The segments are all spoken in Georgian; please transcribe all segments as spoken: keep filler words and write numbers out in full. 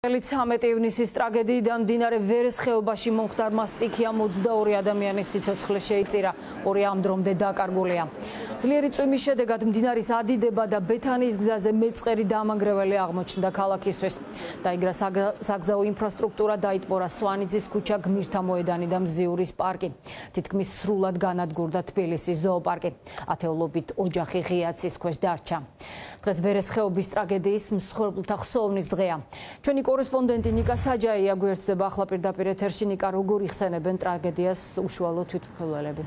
წელი ცამეტი ივნისის ტრაგედიიდან მდინარე ვერეს ხეობაში მომხდარმა სტიქიამ ოცდაორი ადამიანის სიცოცხლე შეიწირა, ორი ამ დრომდე დაკარგულია. Ძლიერი წვიმის შედეგად მდინარის ადიდება და ბეთანიის გზაზე მეწყერი დამანგრეველი აღმოჩნდა ქალაქისთვის. დაიგრა საგზაო ინფრასტრუქტურა, დაიტბორა სვანიძის ქუჩა, გმირთა მოედანი და მზიურის პარკი. თითქმის სრულად განადგურდა თბილისის ზოოპარკი. ათეულობით ოჯახი ღია ცის ქვეშ დარჩა. დღეს ვერეს ხეობის ტრაგედიის მსხვერპლთა ხსოვნის დღეა. ჩვენი კორესპონდენტი ნიკა საჯაია გვერდდება ახლა პირდაპირ ეთერში. ნიკა, როგორ იხსენებენ ტრაგედიას უშუალო თვითმხილველები?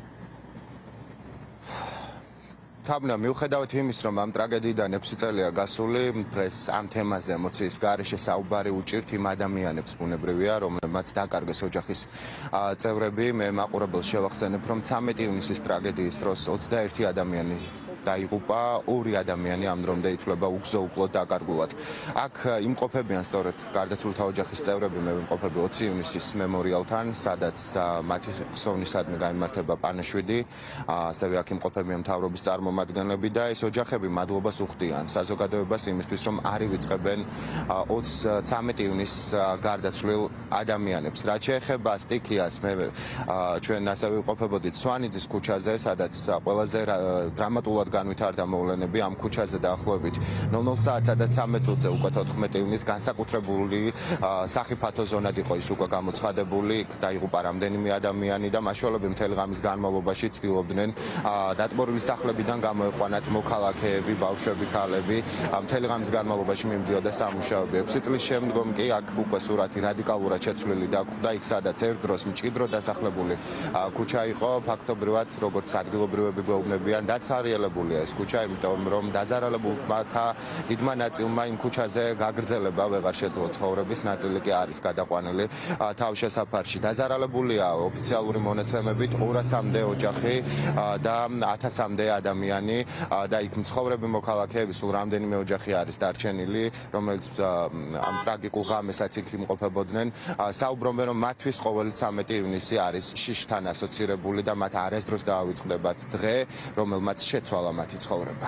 თამნა, მიუხედავად იმის, რომ ამ ტრაგედიიდან ექვსი წელია გასული, დღეს ამ თემაზე ემოციის გარეშე საუბარი უჭირთ იმ ადამიანებს, ბუნებრივია, რომლებმაც დაკარგეს ოჯახის წევრები. მე მაყურებელს შევახსენებ, რომ ცამეტი ივნისის ტრაგედიის დროს ოცდაერთი ადამიანი დაიღუპა, ორი ადამიანი ამ დრომდე ითვლება უგზო-უკლოდ დაკარგულად. აქ იმყოფებიან სწორედ გარდაცვლილთა ოჯახის წევრები, მე ვიმყოფები ოცი ივნისის მემორიალთან, სადაც მათი ხსოვნისადმი გაიმართება პანაშვიდი, ასევე აქ იმყოფებიან მთავრობის წარმომადგენლები და ეს ოჯახები მადლობას უხდიან საზოგადოებას იმისთვის, რომ არ ივიწყებენ ცამეტი ივნისს გარდაცვლილ ადამიანებს. რაც შეეხება სტიქიას, მე ჩვენ ასევე ვიმყოფებოდით სვანიძის ქუჩაზე, სადაც ყველაზე დრამატულად განვითარდა მოვლენები ამ ქუჩაზე დაახლოებით ნულ ნულ საათსა და ცამეტ წუთზე უკვე თოთხმეტი ივნისს განსაკუთრებული სახიფათო ზონად იყო ის უკვე გამოცხადებული. იქ დაიღუპა რამდენიმე ადამიანი და მაშველები მთელი ღამის განმავლობაში ცდილობდნენ დატბორილი სახლებიდან გამოეყვანათ მოქალაქეები, ბავშვები, ქალები. მთელი ღამის განმავლობაში მიმდიოდა სამუშაოები. ექვსი წლის შემდგომ კი აქ უკვე სურათი რადიკალურად შეცვლილი დაგვხვდა. იქ სადაც ერთ დროს მჭიდრო დასახლებული ქუჩა იყო, ფაქტობრივად როგორც ადგილობრივები გვეუბნებიან, დაცარიელებული ეს ქუჩა, იმიტომ რომ დაზარალებულთა დიდმა ნაწილმა იმ ქუჩაზე გაგრძელება ვეღარ შეძლო ცხოვრების, ნაწილი კი არის გადაყვანილი თავშესაფარში. დაზარალებულია ოფიციალური მონაცემებით ორასამდე ოჯახი და ათასამდე ადამიანი და იქ მცხოვრები მოქალაქეები სულ რამდენიმე ოჯახი არის დარჩენილი, რომელიც ამ ტრაგიკულ ღამესაც იქ იმყოფებოდნენ. საუბრობენ, რომ მათთვის ყოველი ცამეტი ივნისი არის შიშთან ასოცირებული და მათ არასდროს დაავიწყდებათ დღე, რომელმაც შეცვალა მათი ცხოვრება.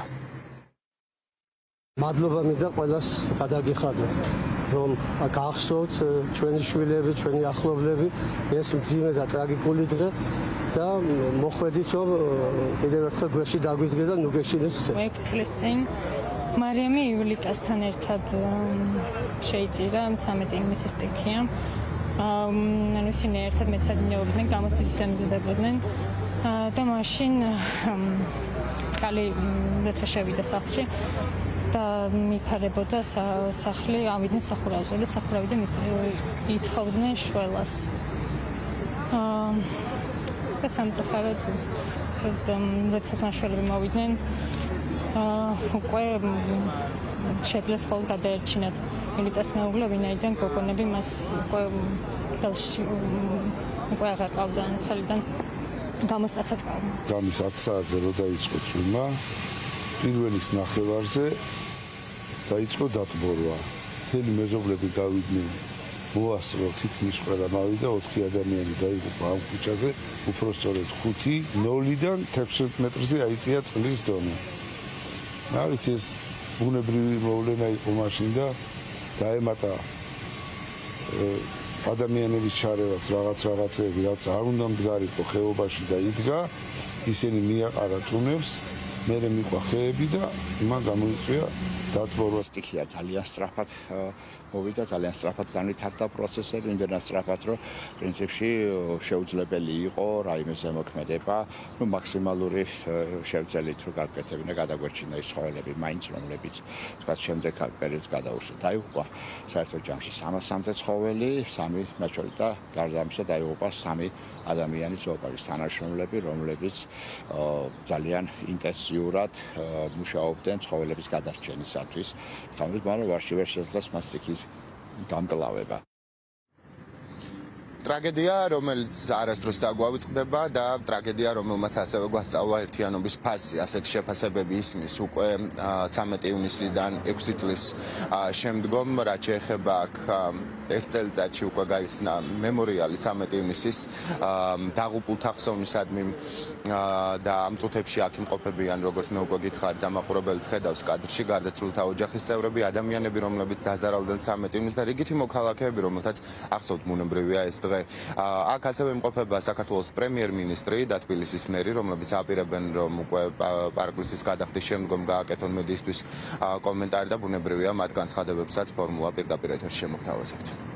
მადლობა მინდა ყველას გადაგიხადოთ, რომ გახსოვთ ჩვენი შვილები, ჩვენი ახლობლები ეს მძიმე და ტრაგიკული დღე და მოხვედით, რომ კიდევ ერთხელ გვერდში დაგვიდგე და ნუ გეშინოთ. ექვსი წლის წინ მარიამი ივლიტასთან ერთად შეიწირა ცამეტი ივნისის სტიქია. ანუ ისინი ერთად მეცადინეობდნენ, გამოსილის ემზადებოდნენ და მაშინ წყალი როცა შევიდა სახლში და მიფარებოდა სახლი, ავიდნენ სახურავზე და სახურავიდან ითხოვდნენ შველას. და სამწუხაროდ როცა მაშველები მოვიდნენ, უკვე შეძლეს ხოლმე გადაერჩინათ ილიტას მეუღლე, ვინაიდან გოგონები მას უკვე ხელში უკვე აღარ ყავდა ხელიდან გამოსაცაც ყავდა. გამის ათი საათზე რო დაიწყო წვიმა, პირველის ნახევარზე დაიწყო დატბორვა. მთელი მეზობლები გავიდნენ, მოასწრო თითქმის ყველა მოვიდა, ოთხი ადამიანი დაიღუპა ამ ქუჩაზე, უпростоრეთ ხუთი, ნოლიდან თექვსმეტ მეტრზე აიწია წყლის დონე. რა ვიცი, ეს ბუნებრივი მოვლენა იყო მაშინ და დაემატა ადამიანების ჩარევაც რაღაც რაღაცეები, რაც არ უნდა მდგარიყო ხეობაში და იდგა, ისინი მიაყარა ტუნებს, მერე მიყვა ხეები და იმან გამოიწვია დატბორვა. სტიქია ძალიან სწრაფად მოვიდა, ძალიან სწრაფად განვითარდა პროცესები, იმდენად სწრაფად, რომ პრინციპში შეუძლებელი იყო რაიმე ზემოქმედება, ნუ მაქსიმალური შევძელით რომ გავკეთებინა, გადაგვერჩინა ის ცხოველები, მაინც რომლებიც თქვა შემდეგ პერიოდს გადაურსა. დაიღუპა საერთოდ ჯამში სამასამდე ცხოველი, სამი მათ შორის და გარდა ამისა დაიღუპა სამი ადამიანი ზოოპარკის თანამშრომლები, რომლებიც ძალიან ინტენსიურად მუშაობდნენ ცხოველების გადარჩენისათვის. თამის მაგრამ ვარში ვერ შეძლეს მას სტიქიის გამკლავება. ტრაგედია, რომელიც არასდროს დაგვავიწყდება და ტრაგედია, რომელმაც ასევე გვასწავლა ერთიანობის ფასი. ასეთი შეფასებები ისმის უკვე ცამეტი ივნისიდან ექვსი წლის შემდგომ, რაც შეეხება აქ ერთ წელიწადში უკვე გაიხსნა მემორიალი ცამეტი ივნისის დაღუპულთა ხსოვნისადმი და ამ წუთებში აქ იმყოფებიან, როგორც მე უკვე გითხარით, დამაყურებელიც ხედავს კადრში, გარდაცვლილთა ოჯახის წევრები, ადამიანები, რომლებიც დაზარალდნენ ცამეტი ივნისს და რიგითი მოქალაქეები, რომელთაც ახსოვთ ბუნებრივია ეს დღე. აქ ასევე იმყოფება საქართველოს პრემიერ-მინისტრი და თბილისის მერი, რომლებიც აპირებენ, რომ უკვე პარკლისის გადახდის შემდგომ გააკეთონ მედიისთვის კომენტარი და ბუნებრივია მათ განცხადებებსაც ფორმულა პირდაპირ ეთერში შემოგთავაზებთ.